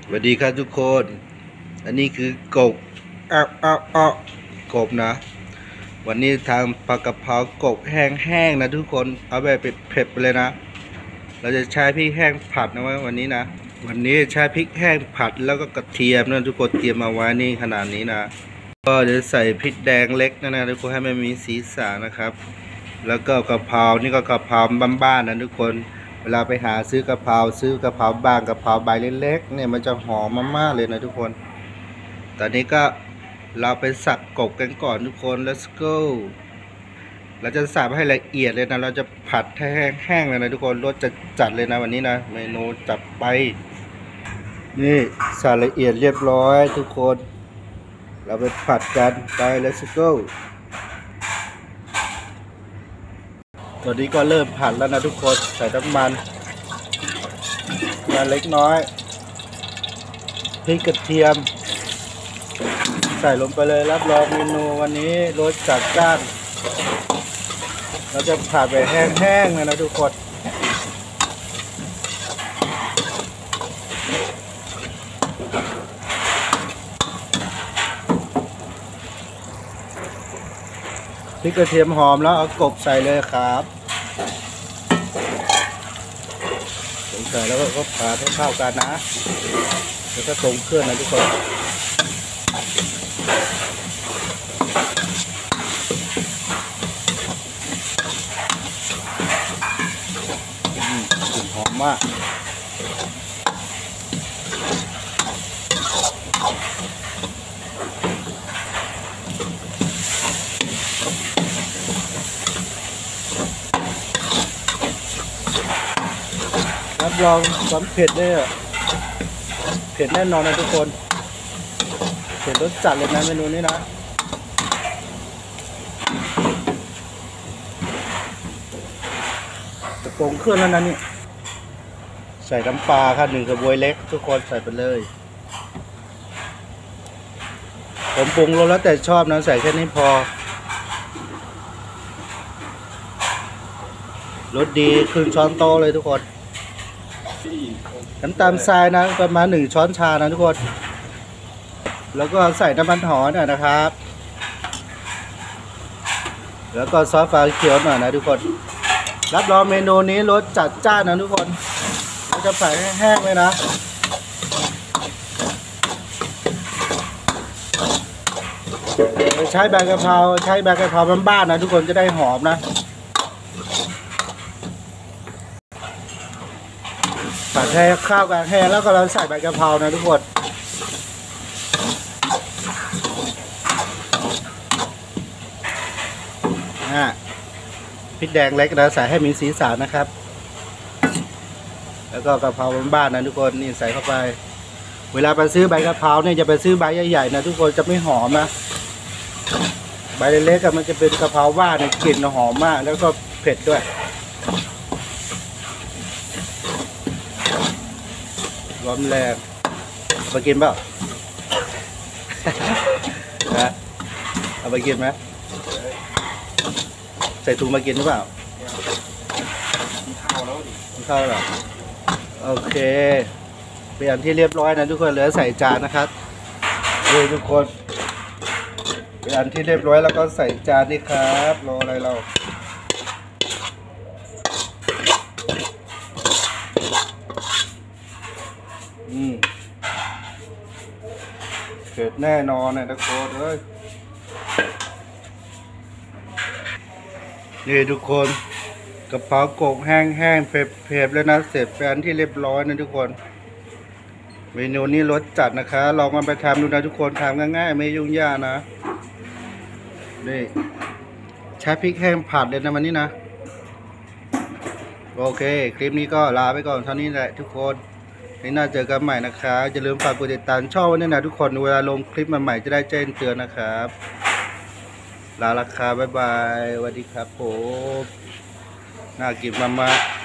สวัสดีครับทุกคน อันนี้คือกบกบนะ วันนี้ทางปลากระเพรากบแห้งๆนะทุกคน เอาแบบเผ็ดๆไปเลยนะ เราจะใช้พริกแห้งผัดนะวันนี้นะ วันนี้ใช้พริกแห้งผัดแล้วก็กระเทียมนะทุกคนเตรียมมาไว้นี่ขนาดนี้นะ ก็จะใส่พริกแดงเล็กนะทุกคนให้มันมีสีสันนะครับ แล้วก็กะเพรานี่ก็กะเพราบ้านๆนะทุกคนเวลาไปหาซื้อกะเพราบางกะเพราใบเล็กๆเนี่ยมันจะหอมมากๆเลยนะทุกคนตอนนี้ก็เราไปสับกบกันก่อนทุกคน let's go เราจะสับให้ละเอียดเลยนะเราจะผัดให้แห้งๆเลยนะทุกคนรสจะจัดเลยนะวันนี้นะเมนูจัดไปนี่สับละเอียดเรียบร้อยทุกคนเราไปผัดกันไป let's go ตอนนี้ก็เริ่มผัดแล้วนะทุกคนใส่น้ำมันเล็กน้อยพริกกระเทียมใส่ลงไปเลยรับรองเมนูวันนี้รสจัดจ้านเราจะผัดไปแห้งๆเลยนะทุกคนพริกกระเทียมหอมแล้วเอากบใส่เลยครับใส่แล้วก็ผัดให้เข้ากันนะแล้วก็ตรงเครื่องนะทุกคนหอมมากรับรองความเผ็ดเนี่ยเผ็ดแน่นอนนะทุกคนเผ็ดรสจัดเลยนะเมนูนี้นะจะปรุงเครื่องแล้วนะนี่ใส่น้ำปลาค่ะ1 กระบวยเล็กทุกคนใส่ไปเลยผมปรุงรสแล้วแต่ชอบนะใส่แค่นี้พอรสดีครึ่งช้อนโต๊ะเลยทุกคนน้ำตาลทรายนะประมาณ1 ช้อนชานะทุกคนแล้วก็ใส่น้ำมันหอยหน่อยนะครับแล้วก็ซอสฟ้าเขียวหน่อยนะทุกคนรับรองเมนูนี้รสจัดจ้านนะทุกคนเราจะใส่แห้งๆเลยนะใช้ใบกะเพราบ้านๆนะทุกคนจะได้หอมนะผัดให้ข้าวกันแห้งแล้วก็เราใส่ใบกะเพรานะทุกคนพริกแดงเล็กนะใส่ให้มีสีสันนะครับแล้วก็กะเพราบ้านๆนะทุกคนนี่ใส่เข้าไปเวลาไปซื้อใบกะเพราเนี่ยจะไปซื้อใบใหญ่ๆนะทุกคนจะไม่หอมนะใบเล็กๆมันจะเป็นกะเพราบ้านเนี่ยกลิ่นหอมมากแล้วก็เผ็ดด้วยร้อนแรงมากินเปล่า นะเอาไปกินไหมใส่ถุงมากินหรือเปล่าข้าวหรอโอเคเป็นอันที่เรียบร้อยนะทุกคนเหลือใส่จานนะครับทุกคนเป็นอันที่เรียบร้อยแล้วก็ใส่จานนี่ครับรออะไรเราเผ็ดแน่นอนนะทุกคนเลยนี่ทุกคนกระเพรากบแห้งๆเผ็ดๆแล้วนะเสร็จเป็นอันที่เรียบร้อยนะทุกคนเมนูนี้รสจัดนะคะลองมาไปทำดูนะทุกคนทำง่ายๆไม่ยุ่งยากนะนี่ใช้พริกแห้งผัดเลยนะวันนี้นะโอเคคลิปนี้ก็ลาไปก่อนเท่านี้แหละทุกคนนี่น่าเจอกันใหม่นะคะอย่าลืมฝากกดติดตามช่องไว้ด้วยนะทุกคนเวลาลงคลิปใหม่ๆจะได้แจ้งเตือนนะครับลาราคาบ๊ายบายสวัสดีครับผมน่ากินมากๆ